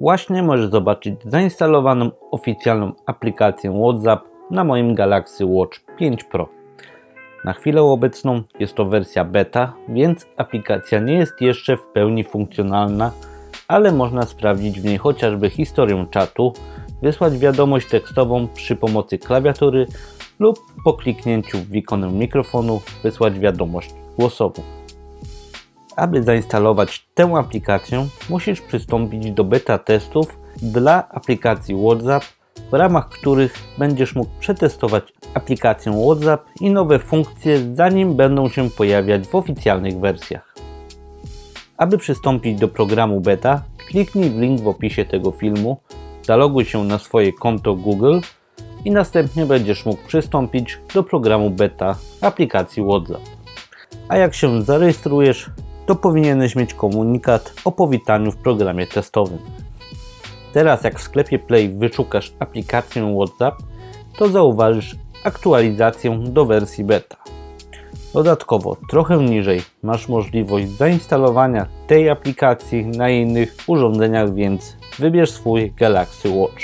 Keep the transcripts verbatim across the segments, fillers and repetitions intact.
Właśnie możesz zobaczyć zainstalowaną oficjalną aplikację WhatsApp na moim Galaxy Watch pięć Pro. Na chwilę obecną jest to wersja beta, więc aplikacja nie jest jeszcze w pełni funkcjonalna, ale można sprawdzić w niej chociażby historię czatu, wysłać wiadomość tekstową przy pomocy klawiatury lub po kliknięciu w ikonę mikrofonu wysłać wiadomość głosową. Aby zainstalować tę aplikację, musisz przystąpić do beta testów dla aplikacji WhatsApp, w ramach których będziesz mógł przetestować aplikację WhatsApp i nowe funkcje, zanim będą się pojawiać w oficjalnych wersjach. Aby przystąpić do programu beta, kliknij w link w opisie tego filmu, zaloguj się na swoje konto Google i następnie będziesz mógł przystąpić do programu beta aplikacji WhatsApp. A jak się zarejestrujesz, to powinieneś mieć komunikat o powitaniu w programie testowym. Teraz jak w sklepie Play wyszukasz aplikację WhatsApp, to zauważysz aktualizację do wersji beta. Dodatkowo trochę niżej masz możliwość zainstalowania tej aplikacji na innych urządzeniach, więc wybierz swój Galaxy Watch.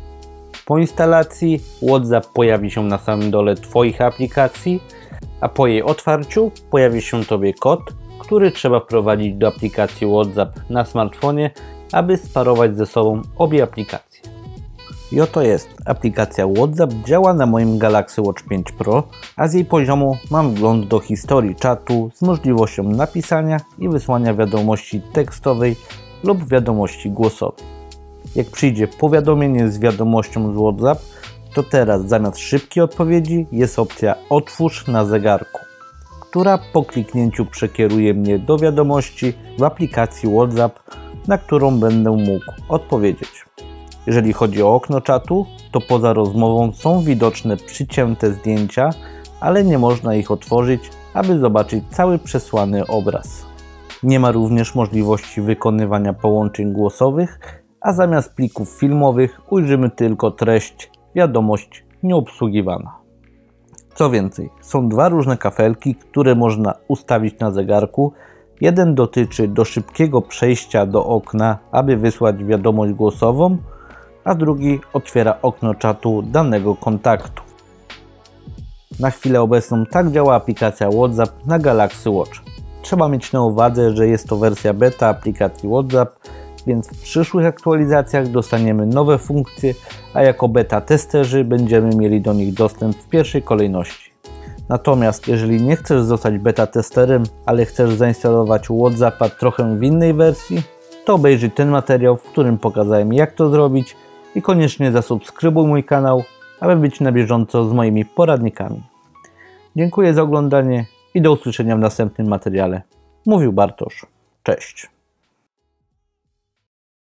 Po instalacji WhatsApp pojawi się na samym dole Twoich aplikacji, a po jej otwarciu pojawi się Tobie kod, który trzeba wprowadzić do aplikacji WhatsApp na smartfonie, aby sparować ze sobą obie aplikacje. I oto jest, aplikacja WhatsApp działa na moim Galaxy Watch pięć Pro, a z jej poziomu mam wgląd do historii czatu z możliwością napisania i wysłania wiadomości tekstowej lub wiadomości głosowej. Jak przyjdzie powiadomienie z wiadomością z WhatsApp, to teraz zamiast szybkiej odpowiedzi jest opcja otwórz na zegarku, która po kliknięciu przekieruje mnie do wiadomości w aplikacji WhatsApp, na którą będę mógł odpowiedzieć. Jeżeli chodzi o okno czatu, to poza rozmową są widoczne przycięte zdjęcia, ale nie można ich otworzyć, aby zobaczyć cały przesłany obraz. Nie ma również możliwości wykonywania połączeń głosowych, a zamiast plików filmowych ujrzymy tylko treść wiadomość nieobsługiwana. Co więcej, są dwa różne kafelki, które można ustawić na zegarku. Jeden dotyczy do szybkiego przejścia do okna, aby wysłać wiadomość głosową, a drugi otwiera okno czatu danego kontaktu. Na chwilę obecną tak działa aplikacja WhatsApp na Galaxy Watch. Trzeba mieć na uwadze, że jest to wersja beta aplikacji WhatsApp, więc w przyszłych aktualizacjach dostaniemy nowe funkcje, a jako beta testerzy będziemy mieli do nich dostęp w pierwszej kolejności. Natomiast jeżeli nie chcesz zostać beta testerem, ale chcesz zainstalować WhatsAppa trochę w innej wersji, to obejrzyj ten materiał, w którym pokazałem jak to zrobić i koniecznie zasubskrybuj mój kanał, aby być na bieżąco z moimi poradnikami. Dziękuję za oglądanie i do usłyszenia w następnym materiale. Mówił Bartosz. Cześć.